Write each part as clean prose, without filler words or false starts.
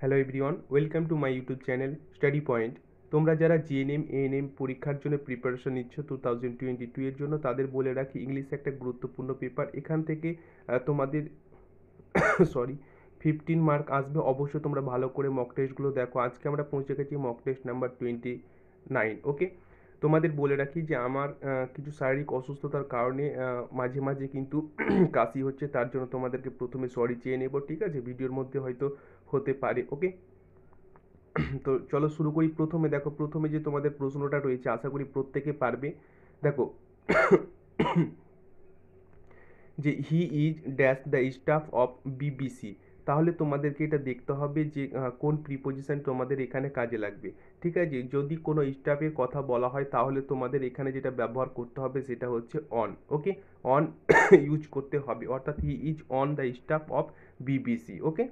Hello everyone, welcome to my YouTube channel study point. তোমরা যারা GNM ANM পরীক্ষার জন্য প্রিপারেশন নিচ্ছ 2022 এর জন্য, তাদের বলে রাখি ইংলিশ একটা গুরুত্বপূর্ণ পেপার। এখান থেকে তোমাদের সরি 15 মার্ক আসবে। অবশ্যই তোমরা ভালো করে মক টেস্টগুলো দেখো। আজকে আমরা পৌঁছে গেছি মক টেস্ট নাম্বার 29। ওকে, তোমাদের বলে রাখি যে আমার কিছু শারীরিক অসুস্থতার কারণে মাঝে মাঝে কিন্তু কাশি হচ্ছে, তার জন্য তোমাদেরকে প্রথমে সরি চেয়ে নেব, ঠিক আছে? ভিডিওর মধ্যে হয়তো হতে পারে। ওকে, তো চলো শুরু করি। প্রথমে দেখো, প্রথমে যে তোমাদের প্রশ্নটা রয়েছে আশা করি প্রত্যেকে পারবে। দেখো যে he is dash the staff of BBC, তাহলে তোমাদেরকে এটা দেখতে হবে যে কোন প্রিপোজিশন তোমাদের এখানে কাজে লাগবে। ঠিক আছে, যদি কোনো স্টাফের কথা বলা হয় তাহলে তোমাদের এখানে যেটা ব্যবহার করতে হবে সেটা হচ্ছে অন। ওকে, অন ইউজ করতে হবে, অর্থাৎ he is on the staff of BBC. Okay,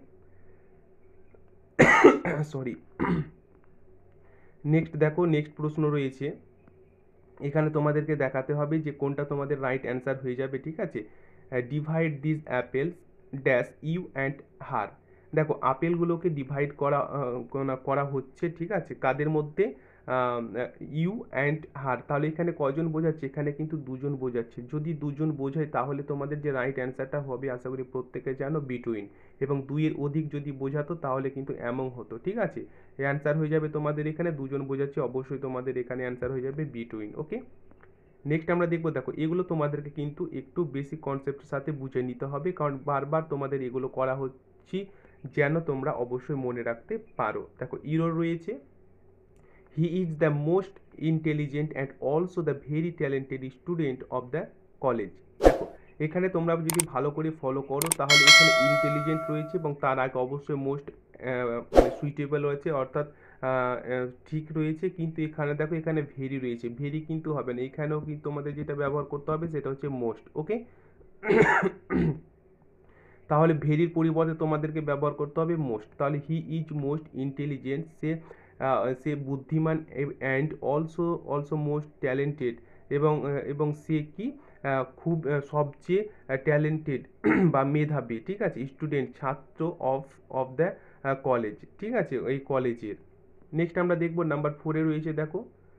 sorry. Next দেখো, নেক্সট প্রশ্ন রয়েছে। এখানে তোমাদেরকে দেখাতে হবে যে কোনটা তোমাদের রাইট অ্যান্সার হয়ে যাবে। ঠিক আছে, divide this apples dash you and her. দেখো, আপেলগুলোকে ডিভাইড করা হচ্ছে, ঠিক আছে, কাদের মধ্যে? You and her. তাহলে এখানে কজন বোঝাচ্ছে? এখানে কিন্তু দুজন বোঝাচ্ছে। যদি দুজন বোঝায় তাহলে তোমাদের যে রাইট অ্যান্সারটা হবে আশা করি প্রত্যেকে জানো, বিটুইন। এবং দুইয়ের অধিক যদি বোঝাতো তাহলে কিন্তু অ্যামং হতো। ঠিক আছে, অ্যান্সার হয়ে যাবে তোমাদের এখানে দুজন বোঝাচ্ছে, অবশ্যই তোমাদের এখানে অ্যান্সার হয়ে যাবে বিটুইন। ওকে, নেক্সট আমরা দেখবো। দেখো, এগুলো তোমাদেরকে কিন্তু একটু বেসিক কনসেপ্টের সাথে বুঝে নিতে হবে, কারণ বারবার তোমাদের এগুলো করা হচ্ছে যেন তোমরা অবশ্যই মনে রাখতে পারো। দেখো, ইরো রয়েছে, he is the most intelligent and also the very talented student of the college. দেখো, এখানে তোমরা যদি ভালো করে ফলো করো তাহলে এখানে ইন্টেলিজেন্ট রয়েছে এবং তার আগে অবশ্যই মোস্ট মানে সুইটেবল রয়েছে, অর্থাৎ ঠিক রয়েছে। কিন্তু এখানে দেখো, এখানে ভেরি রয়েছে, ভেরি কিন্তু হবে না, এখানেও কিন্তু তোমাদের যেটা ব্যবহার করতে হবে সেটা হচ্ছে মোস্ট। ওকে, তাহলে ভেরির পরিবর্তে তোমাদেরকে ব্যবহার করতে হবে মোস্ট। তাহলে হি ইজ মোস্ট ইন্টেলিজেন্ট, সে বুদ্ধিমান অ্যান্ড অলসো মোস্ট ট্যালেন্টেড, এবং সে কি খুব সবচেয়ে ট্যালেন্টেড বা মেধাবী, ঠিক আছে, স্টুডেন্ট ছাত্র অফ দ্য কলেজ, ঠিক আছে, এই কলেজের। নেক্সট আমরা দেখবো নাম্বার 4-এ রয়েছে। দেখো,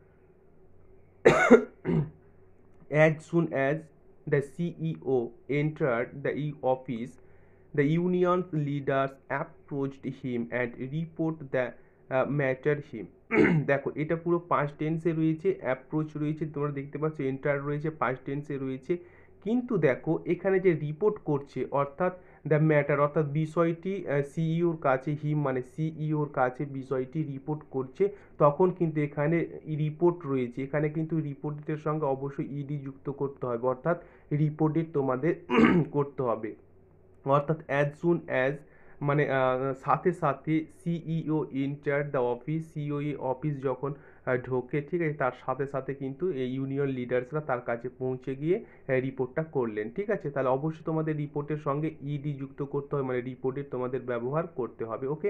as soon as the CEO entered the office, the union's leaders approached him and report the matter him. দেখো, এটা পুরো পাস্ট টেন্সে রয়েছে, অ্যাপ্রোচ রয়েছে, তোমরা দেখতে পাচ্ছ, এন্টার রয়েছে, পাস্ট টেন্সে রয়েছে। কিন্তু দেখো, এখানে যে রিপোর্ট করছে অর্থাৎ দ্য ম্যাটার, অর্থাৎ বিষয়টি সিইওর কাছে, হিম মানে সিইওর কাছে বিষয়টি রিপোর্ট করছে, তখন কিন্তু এখানে রিপোর্ট রয়েছে। এখানে কিন্তু রিপোর্টের সঙ্গে অবশ্যই ইডি যুক্ত করতে হবে, অর্থাৎ রিপোর্টেড তোমাদের করতে হবে। অর্থাৎ অ্যাজ সুন অ্যাজ মানে সাথে সাথে CEO enter the office, CEO office যখন ঢোকে, ঠিক আছে, তার সাথে সাথে কিন্তু এই ইউনিয়ন লিডার্সরা তার কাছে পৌঁছে গিয়ে রিপোর্টটা করলেন। ঠিক আছে, তাহলে অবশ্যই তোমাদের রিপোর্টের সঙ্গে ইডি যুক্ত করতে হবে, মানে রিপোর্টের তোমাদের ব্যবহার করতে হবে। ওকে,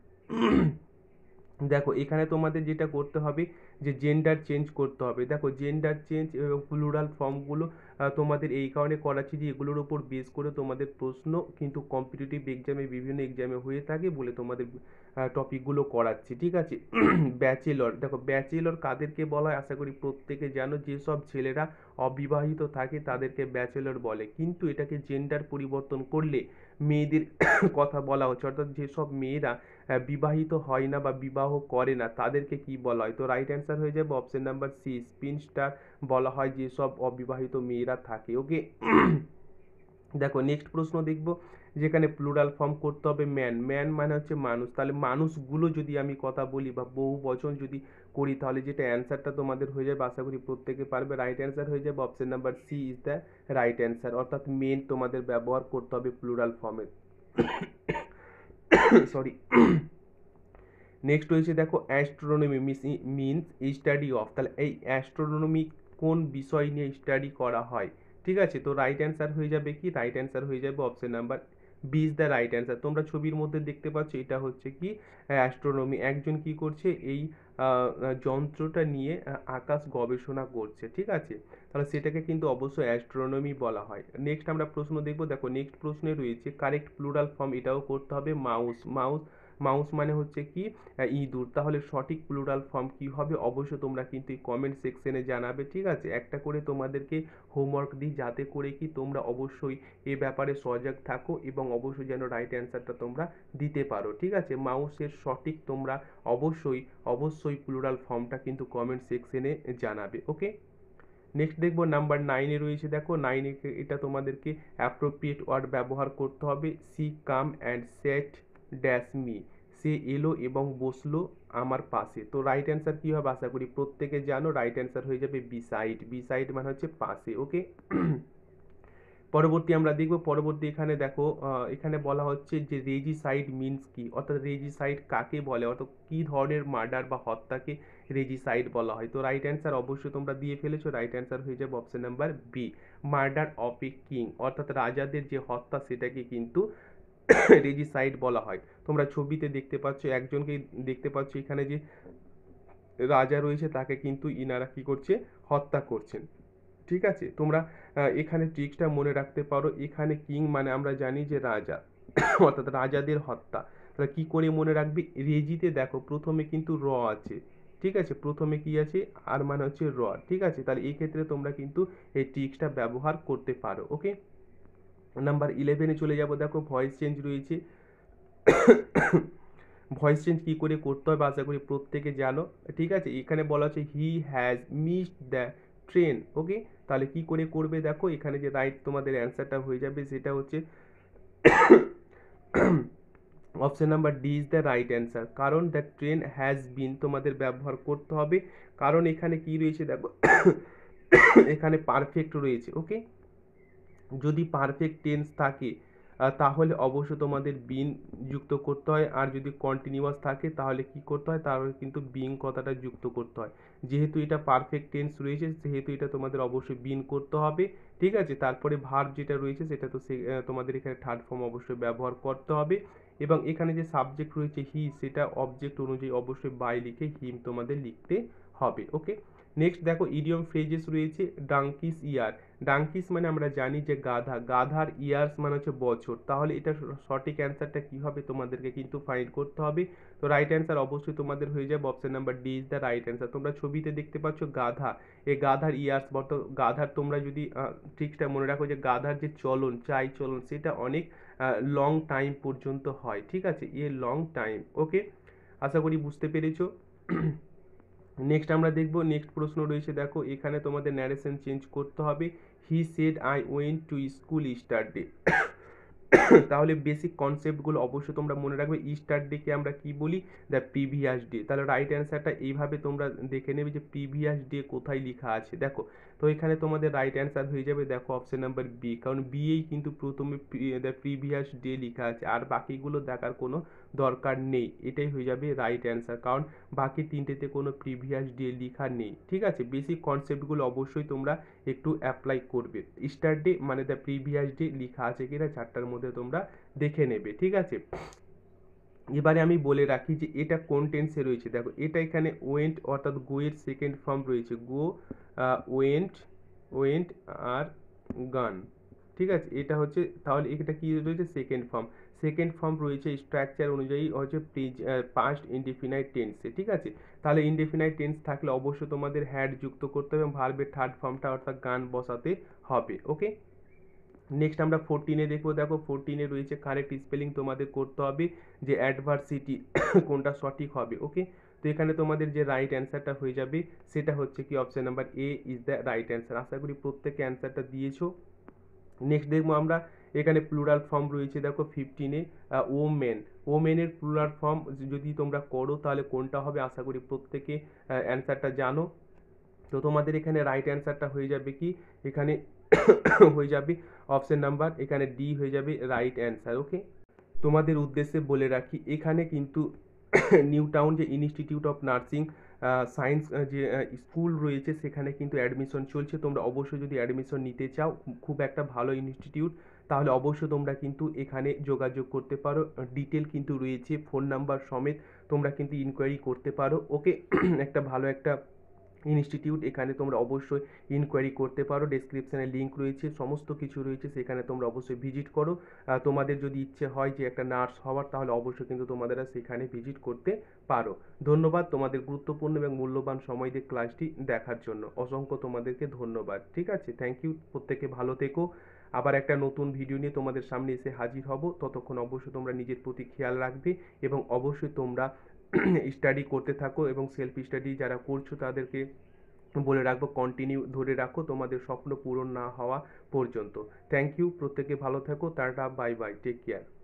দেখো, এখানে তোমাদের যেটা করতে হবে যে জেন্ডার চেঞ্জ করতে হবে। দেখো, জেন্ডার চেঞ্জ এবং প্লুরাল ফর্মগুলো তোমাদের এই কারণে করাচ্ছি যে এগুলোর উপর বেস করে তোমাদের প্রশ্ন কিন্তু কম্পিটিটিভ এক্সামে, বিভিন্ন এক্সামে হয়ে থাকে বলে তোমাদের টপিকগুলো করাচ্ছি। ঠিক আছে, ব্যাচেলর। দেখো, ব্যাচেলর কাদেরকে বলা হয় আশা করি প্রত্যেকে জানো, যেসব ছেলেরা অবিবাহিত থাকে তাদেরকে ব্যাচেলর বলে, কিন্তু এটাকে জেন্ডার পরিবর্তন করলে মেয়েদের কথা বলা হচ্ছে, অর্থাৎ যেসব মেয়েরা বিবাহিত হয় না বা বিবাহ করে না তাদেরকে কি বলা হয়? তো রাইট অ্যান্সার হয়ে যাবে option number C, spin star বলা হয় যেসব অবিবাহিত মেয়েরা থাকে। ওকে, দেখো, নেক্সট প্রশ্ন দেখব, যেখানে প্লুরাল ফর্ম করতে হবে ম্যান। ম্যান মানে হচ্ছে মানুষ, তাহলে মানুষগুলো যদি আমি কথা বলি বা বহু বচন যদি করি তাহলে যেটা অ্যান্সারটা তোমাদের হয়ে যাবে আশা করি প্রত্যেকে পারবে। রাইট অ্যান্সার হয়ে যাবে option number C is the right answer, অর্থাৎ মেন তোমাদের ব্যবহার করতে হবে প্লুরাল ফর্মের। সরি। নেক্সট রয়েছে, দেখো, অ্যাস্ট্রোনমি মিনস স্টাডি অফ। তাহলে এই অ্যাস্ট্রোনমি কোন বিষয় নিয়ে স্টাডি করা হয়? ঠিক আছে, তো রাইট অ্যান্সার হয়ে যাবে কি? রাইট অ্যান্সার হয়ে যাবে option number B is the right answer. তোমরা ছবির মধ্যে দেখতে পাচ্ছ এটা হচ্ছে কি অ্যাস্ট্রোনমি। একজন কি করছে, এই যন্ত্রটা নিয়ে আকাশ গবেষণা করছে। ঠিক আছে, তাহলে সেটাকে কিন্তু অবশ্যই অ্যাস্ট্রোনমি বলা হয়। নেক্সট আমরা প্রশ্ন দেখবো। দেখো, নেক্সট প্রশ্নে রয়েছে কারেক্ট প্লুরাল ফর্ম, এটাও করতে হবে মাউস। মাউস মাউস মানে হচ্ছে কি ইঁদুর। তাহলে সঠিক প্লুরাল ফর্ম কি হবে অবশ্যই তোমরা কিন্তু এই কমেন্ট সেকশনে জানাবে, ঠিক আছে। একটা করে তোমাদেরকে হোমওয়ার্ক দিই যাতে করে কি তোমরা অবশ্যই এ ব্যাপারে সজাগ থাকো এবং অবশ্যই যেন রাইট অ্যান্সারটা তোমরা দিতে পারো, ঠিক আছে। মাউসের সঠিক তোমরা অবশ্যই প্লুরাল ফর্মটা কিন্তু কমেন্ট সেকশনে জানাবে, ওকে। নেক্সট দেখবো নাম্বার 9-এ রয়েছে, দেখো 9-এ এটা তোমাদেরকে অ্যাপ্রোপ্রিয়েট ওয়ার্ড ব্যবহার করতে হবে। She came and sat dash me, সে এলো এবং বসলো আমার পাশে। তো রাইট অ্যান্সার কী হবে আশা করি প্রত্যেকে জানো, রাইট অ্যান্সার হয়ে যাবে বিসাইড। বিসাইড মানে হচ্ছে পাশে, ওকে। পরবর্তী আমরা দেখব, পরবর্তী এখানে দেখো এখানে বলা হচ্ছে যে রেজিসাইড মিনস কি, অর্থাৎ রেজিসাইড কাকে বলে, অর্থাৎ কি ধরনের মার্ডার বা হত্যাকে রেজিসাইড বলা হয়। তো রাইট অ্যান্সার অবশ্যই তোমরা দিয়ে ফেলেছো, রাইট অ্যান্সার হয়ে যাবে option number B, murder of a king, অর্থাৎ রাজাদের যে হত্যা সেটাকে কিন্তু রেজিসাইড বলা হয়। তোমরা ছবিতে দেখতে পাচ্ছ একজনকে, দেখতে পাচ্ছ এখানে যে রাজা রয়েছে তাকে কিন্তু ইনারা কি করছে, হত্যা করছেন, ঠিক আছে। তোমরা এখানে ট্রিক্সটা মনে রাখতে পারো, এখানে কিং মানে আমরা জানি যে রাজা অর্থাৎ রাজাদের হত্যা। তাহলে কি করে মনে রাখবে, রেজিতে দেখো প্রথমে কিন্তু র আছে, ঠিক আছে, প্রথমে কি আছে আর মানে হচ্ছে র, ঠিক আছে। তাহলে এই ক্ষেত্রে তোমরা কিন্তু এই ট্রিক্সটা ব্যবহার করতে পারো, ওকে। নাম্বার 11-এ চলে যাব, দেখো ভয়েস চেঞ্জ রয়েছে। ভয়েস চেঞ্জ কী করে করতে হবে আশা করি প্রত্যেকে জানো, ঠিক আছে। এখানে বলা হচ্ছে he has missed the train, okay. তাহলে কি করে করবে দেখো, এখানে যে রাইট তোমাদের অ্যান্সারটা হয়ে যাবে সেটা হচ্ছে option number D is the right answer, কারণ দ্য ট্রেন হ্যাজ বিন তোমাদের ব্যবহার করতে হবে, কারণ এখানে কি রয়েছে দেখো এখানে পারফেক্ট রয়েছে, ওকে। যদি পারফেক্ট টেন্স থাকে তাহলে অবশ্যই তোমাদের বিন যুক্ত করতে হয়, আর যদি কন্টিনিউয়াস থাকে তাহলে কি করতে হয়, তাহলে কিন্তু বিং কথাটা যুক্ত করতে হয়। যেহেতু এটা পারফেক্ট টেন্স রয়েছে সেহেতু এটা তোমাদের অবশ্যই বিন করতে হবে, ঠিক আছে। তারপরে ভার্ব যেটা রয়েছে সেটা তো তোমাদের এখানে থার্ড ফর্ম অবশ্যই ব্যবহার করতে হবে, এবং এখানে যে সাবজেক্ট রয়েছে হি সেটা অবজেক্ট অনুযায়ী অবশ্যই বাই লিখে হিম তোমাদের লিখতে হবে, ওকে। নেক্সট দেখো ইডিয়ম ফ্রেজেস রয়েছে, ডাঙ্কিস ইয়ার। ডাঙ্কিস মানে আমরা জানি যে গাধা, গাধার ইয়ার্স মানে হচ্ছে বছর। তাহলে এটা সঠিক অ্যান্সারটা কী হবে তোমাদেরকে কিন্তু ফাইন্ড করতে হবে। তো রাইট অ্যান্সার অবশ্যই তোমাদের হয়ে যাবে option number D is the right answer. তোমরা ছবিতে দেখতে পাচ্ছ গাধা, এই গাধার ইয়ার্স গাধার, তোমরা যদি ট্রিক্সটা মনে রাখো যে গাধার যে চলন চাই চলন সেটা অনেক লং টাইম পর্যন্ত হয়, ঠিক আছে, এ লং টাইম, ওকে। আশা করি বুঝতে পেরেছো। নেক্সট আমরা দেখব, নেক্সট প্রশ্ন রয়েছে, দেখো এখানে তোমাদের ন্যারেশন চেঞ্জ করতে হবে। He said I went to school yesterday. তাহলে বেসিক কনসেপ্টগুলো অবশ্যই তোমরা মনে রাখবে। ইস্টারডেকে আমরা কি বলি, দ্য প্রিভিয়াস ডে। তাহলে রাইট অ্যান্সারটা এইভাবে তোমরা দেখে নেবে যে প্রিভিয়াস ডে কোথায় লেখা আছে, দেখো। তো এখানে তোমাদের রাইট অ্যান্সার হয়ে যাবে দেখো অপশন নাম্বার বি, কারণ বিয়েই কিন্তু প্রথমে দ্য প্রিভিয়াস ডে লেখা আছে, আর বাকিগুলো দেখার কোনো দরকার নেই। এটাই হয়ে যাবে রাইট অ্যান্সার, কারণ বাকি তিনটেতে কোনো প্রিভিয়াস ডে লেখা নেই, ঠিক আছে। বেসিক কনসেপ্টগুলো অবশ্যই তোমরা একটু অ্যাপ্লাই করবে। স্টারডে মানে দ্য প্রিভিয়াস ডে লেখা আছে কিনা চারটার মধ্যে তোমরা দেখে নেবে, ঠিক আছে। এবারে আমি বলে রাখি যে এটা কোন টেন্সে রয়েছে, দেখো এটা এখানে ওয়েন্ট অর্থাৎ গোয়ের সেকেন্ড ফর্ম রয়েছে, গো, ওয়েন্ট আর গান, ঠিক আছে। এটা হচ্ছে, তাহলে এটা কি রয়েছে, সেকেন্ড ফর্ম। সেকেন্ড ফর্ম রয়েছে স্ট্রাকচার অনুযায়ী হচ্ছে পাস্ট ইনডেফিনাইট টেন্সে, ঠিক আছে। তাহলে ইনডেফিনাইট টেন্স থাকলে অবশ্যই তোমাদের হ্যাড যুক্ত করতে হবে এবং ভার্বের থার্ড ফর্মটা অর্থাৎ গান বসাতে হবে, ওকে। নেক্সট আমরা 14-এ দেখবো, দেখো 14-এ রয়েছে কারেক্ট স্পেলিং তোমাদের করতে হবে যে অ্যাডভার্সিটি কোনটা সঠিক হবে, ওকে। তো এখানে তোমাদের যে রাইট অ্যান্সারটা হয়ে যাবে সেটা হচ্ছে কি option number A is the right answer. আশা করি প্রত্যেকে অ্যান্সারটা দিয়েছো। নেক্সট দেখবো আমরা, এখানে প্লুরাল ফর্ম রয়েছে দেখো 15-এ, ওমেন। ওমেনের প্লুরাল ফর্ম যদি তোমরা করো তাহলে কোনটা হবে আশা করি প্রত্যেকে অ্যান্সারটা জানো। তো তোমাদের এখানে রাইট অ্যান্সারটা হয়ে যাবে কি, এখানে হয়ে যাবে অপশন নাম্বার এখানে ডি হয়ে যাবে রাইট অ্যান্সার, ওকে। তোমাদের উদ্দেশ্যে বলে রাখি এখানে কিন্তু নিউ টাউন যে ইনস্টিটিউট অফ নার্সিং সায়েন্স যে স্কুল রয়েছে সেখানে কিন্তু অ্যাডমিশন চলছে। তোমরা অবশ্যই যদি অ্যাডমিশন নিতে চাও, খুব একটা ভালো ইনস্টিটিউট, তাহলে অবশ্যই তোমরা কিন্তু এখানে যোগাযোগ করতে পারো। ডিটেল কিন্তু রয়েছে ফোন নাম্বার সমেত, তোমরা কিন্তু ইনকোয়ারি করতে পারো, ওকে। একটা ভালো একটা ইনস্টিটিউট, এখানে তোমরা অবশ্যই ইনকোয়ারি করতে পারো, ডেসক্রিপশানে লিঙ্ক রয়েছে, সমস্ত কিছু রয়েছে, সেখানে তোমরা অবশ্যই ভিজিট করো। তোমাদের যদি ইচ্ছে হয় যে একটা নার্স হওয়ার, তাহলে অবশ্যই কিন্তু তোমাদের সেখানে ভিজিট করতে পারো। ধন্যবাদ তোমাদের গুরুত্বপূর্ণ এবং মূল্যবান সময় দিয়ে ক্লাসটি দেখার জন্য, অসংখ্য তোমাদেরকে ধন্যবাদ। ঠিক আছে, থ্যাংক ইউ, প্রত্যেকে ভালো থেকো। আবার একটা নতুন ভিডিও নিয়ে তোমাদের সামনে এসে হাজির হব, ততক্ষণ অবশ্যই তোমরা নিজের প্রতি খেয়াল রাখবে এবং অবশ্যই তোমরা স্টাডি করতে থাকো এবং সেলফ স্টাডি যারা করছো তাদেরকে বলে রাখবো কন্টিনিউ ধরে রাখো তোমাদের স্বপ্ন পূরণ না হওয়া পর্যন্ত। থ্যাংক ইউ, প্রত্যেকে ভালো থাকো, tata, bye bye, take care.